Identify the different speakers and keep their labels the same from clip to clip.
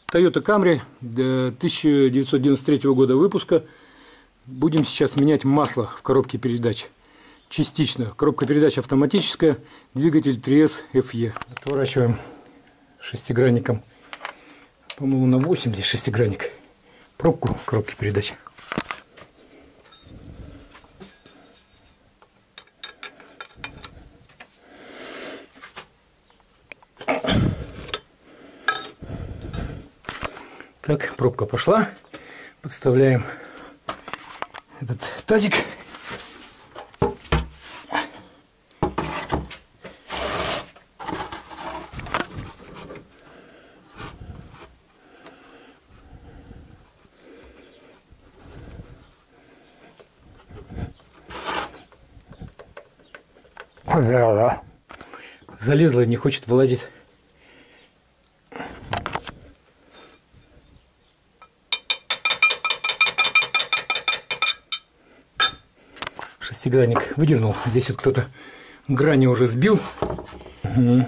Speaker 1: Toyota Camry 1993 года выпуска. Будем сейчас менять масло в коробке передач. Частично. Коробка передач автоматическая, двигатель 3S FE. Отворачиваем шестигранником. По-моему, на 8 здесь шестигранник. Пробку коробки передач. Так, пробка пошла. Подставляем этот тазик. Залезла и не хочет вылазить. Шестигранник выдернул. Здесь вот кто-то грани уже сбил. Угу.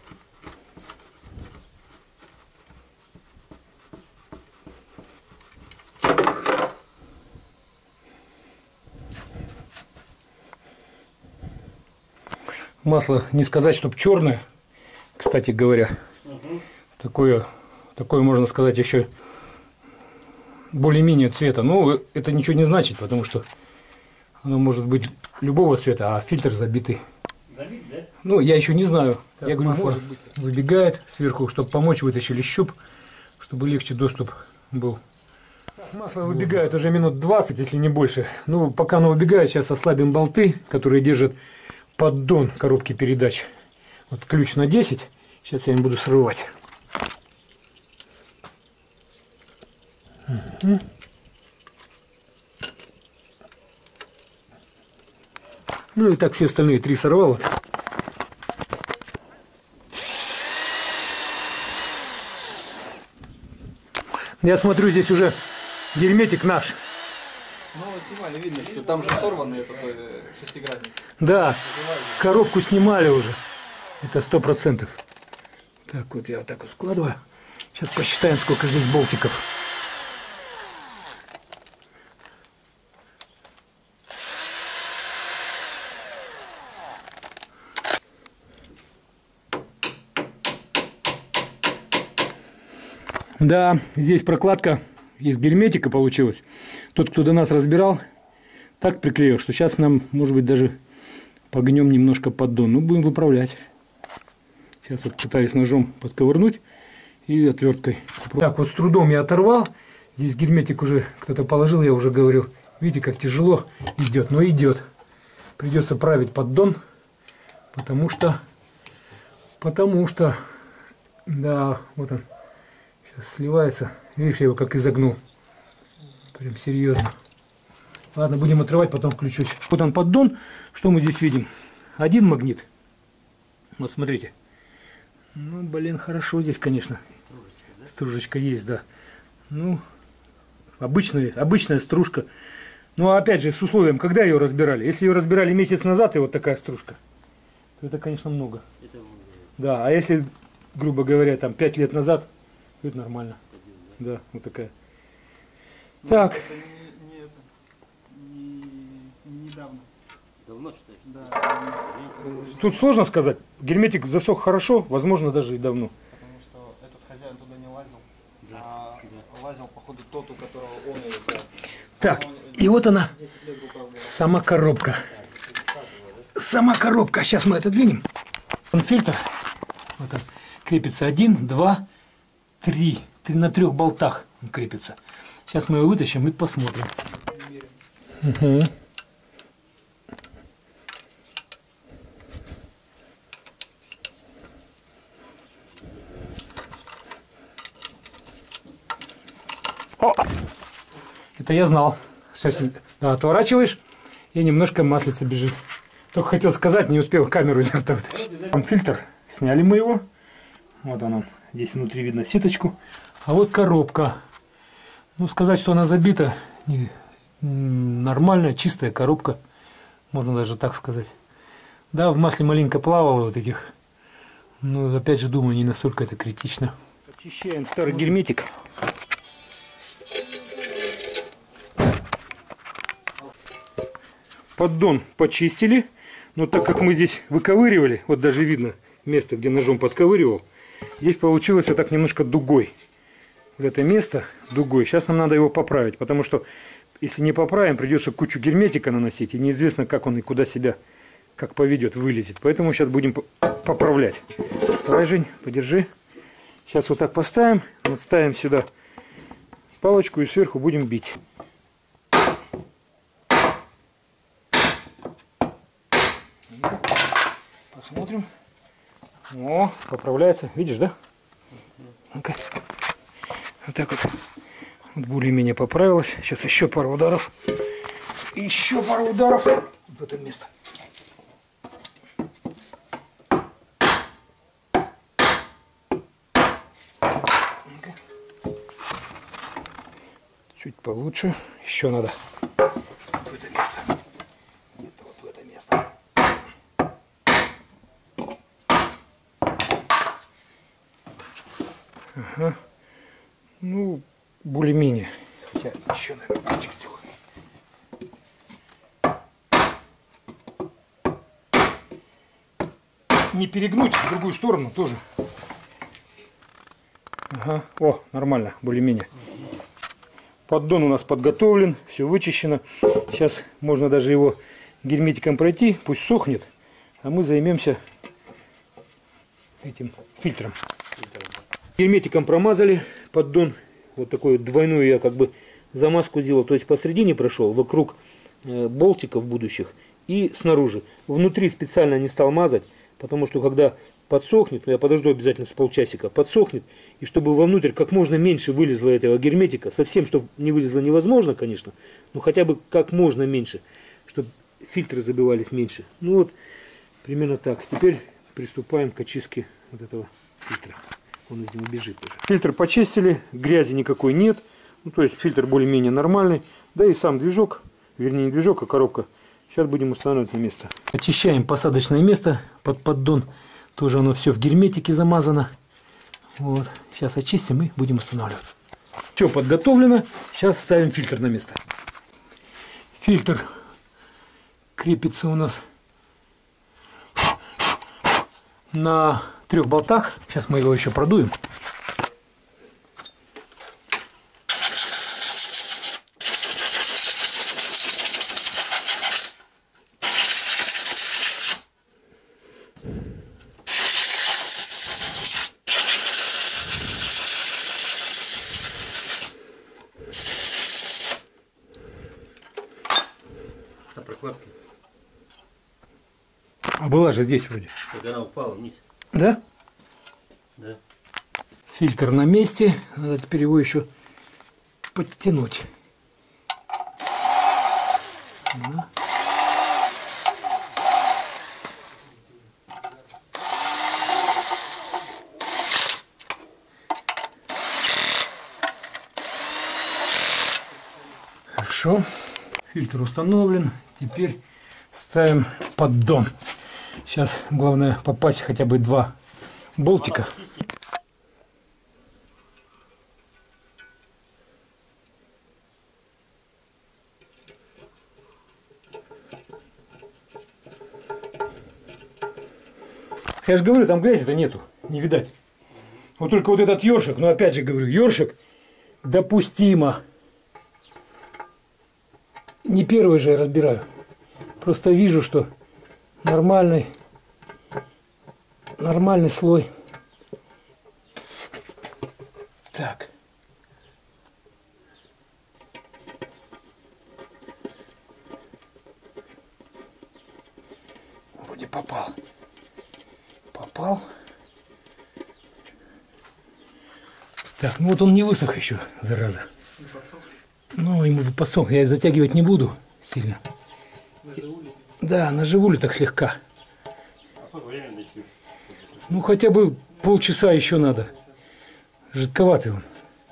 Speaker 1: Масло не сказать, чтобы черное, кстати говоря. Такое можно сказать еще более-менее цвета. Но это ничего не значит, потому что оно может быть любого цвета, а фильтр забитый. Забит, да? Ну, я еще не знаю. Так, я говорю, масло выбегает сверху, чтобы помочь, вытащили щуп, чтобы легче доступ был. Так, масло выбегает уже минут 20, если не больше. Ну, пока оно выбегает, сейчас ослабим болты, которые держат поддон коробки передач. Вот ключ на 10. Сейчас я им буду срывать. Угу. Ну и так все остальные 3 сорвало. Я смотрю, здесь уже герметик наш.
Speaker 2: Ну, снимали, видно, что там же сорванный этот шестигранник.
Speaker 1: Да, коробку снимали уже. Это 100%. Так, вот я вот так вот складываю. Сейчас посчитаем, сколько здесь болтиков. Да, здесь прокладка из герметика получилась. Тот, кто до нас разбирал, так приклеил, что сейчас нам, может быть, даже погнем немножко поддон. Ну, будем выправлять. Сейчас вот пытаюсь ножом подковырнуть и отверткой. Так, вот с трудом я оторвал. Здесь герметик уже кто-то положил, я уже говорил. Видите, как тяжело идет, но идет. Придется править поддон, потому что, да, вот он. Сливается. Видишь, я его как изогнул. Прям серьезно. Ладно, будем отрывать, потом включусь. Вот он поддон. Что мы здесь видим? Один магнит. Вот смотрите. Ну, блин, хорошо здесь, конечно. Стружечка есть, да. Ну, обычная стружка. Но опять же, с условием, когда ее разбирали. Если ее разбирали месяц назад, и вот такая стружка, то это, конечно, много. Да, а если, грубо говоря, там 5 лет назад, это нормально. Да, вот такая. Но так. Это не недавно. Давно, что ли? Да. Тут сложно сказать. Герметик засох хорошо, возможно, даже и давно.
Speaker 2: Потому что этот хозяин туда не лазил. Да. А лазил, походу, тот, у которого он ее брал.
Speaker 1: Так, и вот она. Сама коробка. Сама коробка. Сейчас мы это двинем. Он фильтр. Вот он. Крепится 1, 2, 3. На 3 болтах он крепится. Сейчас мы его вытащим и посмотрим. Угу. О! Это я знал. Сейчас отворачиваешь, и немножко маслица бежит. Только хотел сказать, не успел камеру изо рта вытащить. Там фильтр. Сняли мы его. Вот он. Здесь внутри видно сеточку. А вот коробка. Ну, сказать, что она забита, нормальная, чистая коробка. Можно даже так сказать. Да, в масле маленько плавало вот этих. Но опять же, думаю, не настолько это критично. Очищаем старый герметик. Поддон почистили, но так как мы здесь выковыривали, вот даже видно место, где ножом подковыривал, здесь получилось вот так немножко дугой. Вот это место дугой. Сейчас нам надо его поправить, потому что если не поправим, придется кучу герметика наносить, и неизвестно, как он и куда себя, как поведет, вылезет. Поэтому сейчас будем поправлять. Давай, Жень, подержи. Сейчас вот так поставим, отставим сюда палочку и сверху будем бить. Посмотрим. О, поправляется. Видишь, да? Ну-ка. Вот так вот. Вот более-менее поправилось. Сейчас еще пару ударов. Еще пару ударов в это место. Ну-ка. Чуть получше. Еще надо. В это место. Где-то вот в это место. Ага. Ну, более-менее. Хотя еще, наверное, мальчик сделаю. Не перегнуть в другую сторону тоже. Ага. О, нормально, более-менее. Поддон у нас подготовлен, все вычищено. Сейчас можно даже его герметиком пройти, пусть сохнет, а мы займемся этим фильтром. Герметиком промазали поддон. Вот такую двойную я как бы замазку сделал. То есть посередине прошел, вокруг болтиков будущих и снаружи. Внутри специально не стал мазать, потому что когда подсохнет, я подожду обязательно с полчасика, подсохнет, и чтобы вовнутрь как можно меньше вылезло этого герметика, совсем, чтобы не вылезло невозможно, конечно, но хотя бы как можно меньше, чтобы фильтры забивались меньше. Ну вот, примерно так. Теперь приступаем к очистке вот этого фильтра. Он из него бежит уже. Фильтр почистили, грязи никакой нет. Ну, то есть фильтр более-менее нормальный. Да и сам движок, вернее не движок, а коробка. Сейчас будем устанавливать на место. Очищаем посадочное место под поддон. Тоже оно все в герметике замазано. Вот. Сейчас очистим и будем устанавливать. Все подготовлено. Сейчас ставим фильтр на место. Фильтр крепится у нас на 3 болтах. Сейчас мы его еще продуем.
Speaker 3: А прокладка?
Speaker 1: А была же здесь вроде.
Speaker 3: Так она упала вниз.
Speaker 1: Да?
Speaker 3: Да.
Speaker 1: Фильтр на месте. Надо теперь его еще подтянуть. Да. Хорошо. Фильтр установлен. Теперь ставим поддон. Сейчас главное попасть хотя бы 2 болтика. Я же говорю, там грязи-то нету, не видать. Вот только вот этот ёршик, но опять же говорю, ёршик допустимо. Не первый же я разбираю. Просто вижу, что нормальный слой. Так. Вроде попал. Попал. Так, ну вот он не высох еще, зараза. Ну, ему бы подсох. Я затягивать не буду сильно. Да, на живуле так слегка. Ну, хотя бы полчаса еще надо. Жидковатый он.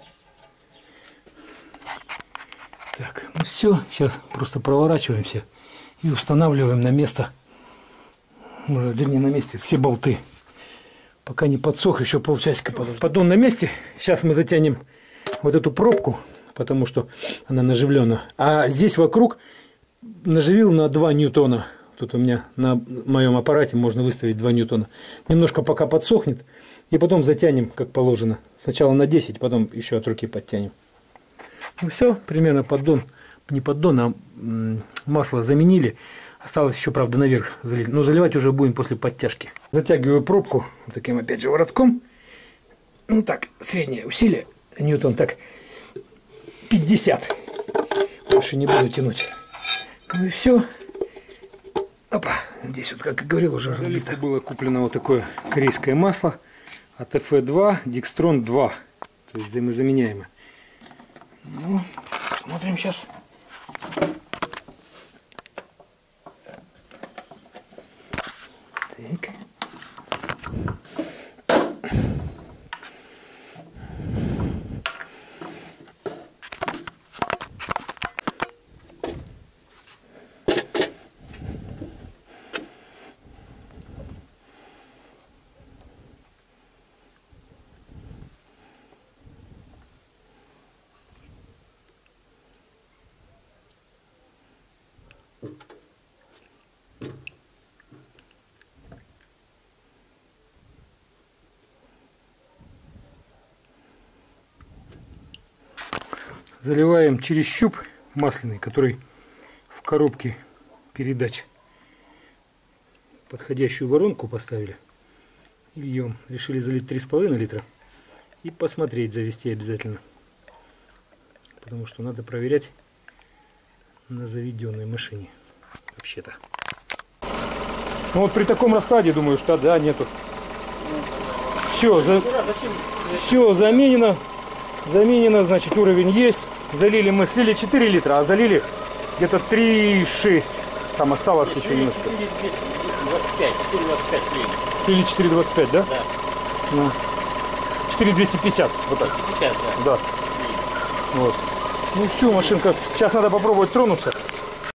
Speaker 1: Так, ну все. Сейчас просто проворачиваемся и устанавливаем на место. Может, вернее, на месте все болты. Пока не подсох, еще полчасика подожди. Поддон на месте. Сейчас мы затянем вот эту пробку, потому что она наживлена. А здесь вокруг наживил на 2 ньютона. Тут у меня на моем аппарате можно выставить 2 ньютона. Немножко пока подсохнет. И потом затянем, как положено. Сначала на 10, потом еще от руки подтянем. Ну все, примерно поддон. Не поддон, а масло заменили. Осталось еще, правда, наверх залить. Но заливать уже будем после подтяжки. Затягиваю пробку вот таким, опять же, воротком. Ну так, среднее усилие. Ньютон так 50. Больше не буду тянуть. Ну и все. Опа, здесь вот, как и говорил, уже разбито. Было куплено вот такое корейское масло. АТФ-2, Декстрон 2. То есть взаимозаменяемое. Ну, смотрим сейчас. Так. Заливаем через щуп масляный, который в коробке передач. Подходящую воронку поставили. И льем. Решили залить 3,5 литра. И посмотреть, завести обязательно. Потому что надо проверять на заведенной машине. Вообще-то. Ну вот при таком раскладе, думаю, что да, нету. Все, все заменено. Заменено, значит, уровень есть. Залили мы, слили 4 литра, а залили где-то 3,6. Там осталось еще немножко. 4,25 или 4,25, да? Да. Ну, 4,250, вот так. 250, да. Да. Вот. Ну все, машинка. Сейчас надо попробовать тронуться.